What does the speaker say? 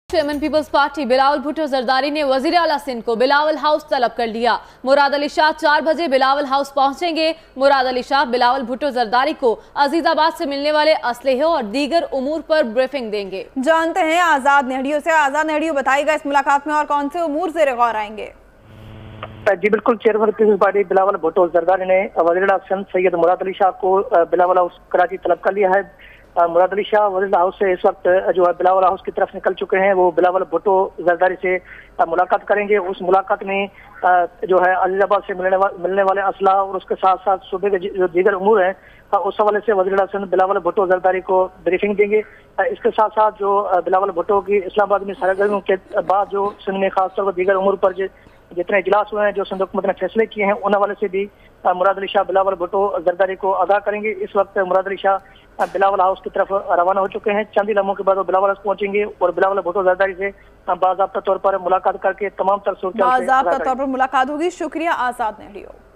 Chairman Peoples Party Bilawal Bhutto Zardari ने वजीर आला सिंध को बिलावल हाउस तलब कर लिया। मुराद अली शाह 4 बजे बिलावल हाउस पहुंचेंगे। मुराद अली शाह बिलावल भुट्टो जरदारी को अजीजाबाद से मिलने वाले असलहे और दीगर उमूर पर ब्रीफिंग देंगे। जानते हैं आजाद नेहड़ियों से। आजाद नेहड़ियों, बताइएगा इस मुलाकात में और कौन से उमूर ज़ेर गौर आएंगे? जी बिल्कुल, chairman Peoples Party Bilawal Bhutto Zardari ने वज़ीर आला सिंध सैयद मुराद अली शाह को बिलावल हाउस कराची तलब कर लिया है। मुराद अली शाह वज़ीर हाउस से इस वक्त जो है बिलावल हाउस की तरफ निकल चुके हैं। वो बिलावल भुट्टो जरदारी से मुलाकात करेंगे। उस मुलाकात में जो है अजीजाबाद से मिलने वाले असला और उसके साथ साथ सूबे के जो दीगर उमूर हैं उस हवाले से वज़ीर आला सिंध बिलावल भुट्टो जरदारी को ब्रीफिंग देंगे। इसके साथ साथ जो बिलावल भुट्टो की इस्लामाबाद में सरगर्मियों के बाद जो सिंध में खासतौर पर दीगर उमूर पर जितने इजलास हुए हैं, जो सिंध हुकूमत ने फैसले किए हैं, उन हवाले से भी मुराद अली शाह बिलावल भुट्टो जरदारी को आगाह करेंगे। इस वक्त मुराद अली शाह बिलावल हाउस की तरफ रवाना हो चुके हैं। चंद ही लम्हों के बाद वो बिलावल हाउस पहुंचेंगे और बिलावल भुट्टो जरदारी से बाज़ाब्ता तौर पर मुलाकात करके तमाम तर सूरत बाज़ाब्ता तौर पर मुलाकात होगी। शुक्रिया आजाद नेहड़ियों।